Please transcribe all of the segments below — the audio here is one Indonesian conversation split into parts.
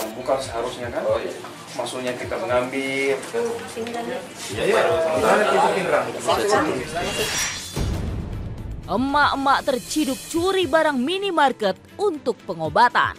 yang bukan seharusnya kan. Oh, iya. Maksudnya kita mengambil. Emak-emak terciduk curi barang minimarket untuk pengobatan.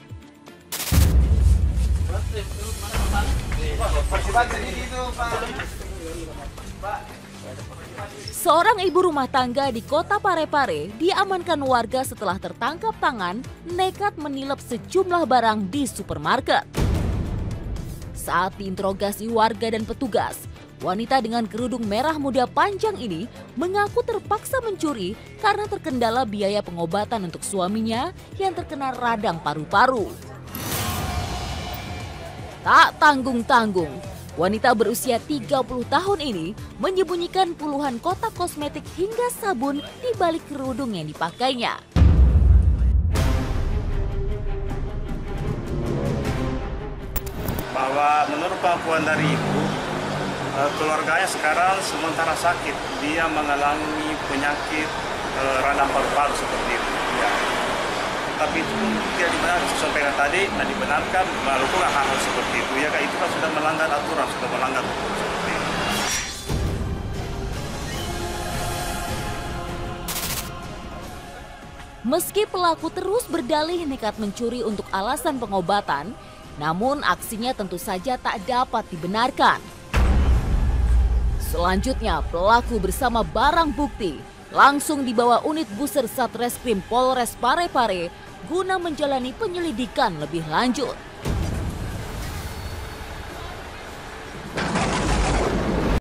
Seorang ibu rumah tangga di Kota Parepare diamankan warga setelah tertangkap tangan nekat menilep sejumlah barang di supermarket. Saat diinterogasi warga dan petugas, wanita dengan kerudung merah muda panjang ini mengaku terpaksa mencuri karena terkendala biaya pengobatan untuk suaminya yang terkena radang paru-paru. Tak tanggung-tanggung, wanita berusia 30 tahun ini menyembunyikan puluhan kotak kosmetik hingga sabun di balik kerudung yang dipakainya. Bahwa menurut pengakuan dari ibu, keluarganya sekarang sementara sakit. Dia mengalami penyakit radang paru-paru seperti itu. Ya. Tapi itu tidak dibenarkan, sesuai tadi, tidak dibenarkan melakukan hal-hal seperti itu. Ya, itu kan sudah melanggar aturan, sudah melanggar hukum seperti itu. Meski pelaku terus berdalih nekat mencuri untuk alasan pengobatan, namun aksinya tentu saja tak dapat dibenarkan. Selanjutnya, pelaku bersama barang bukti langsung dibawa unit Buser Satreskrim Polres Parepare guna menjalani penyelidikan lebih lanjut.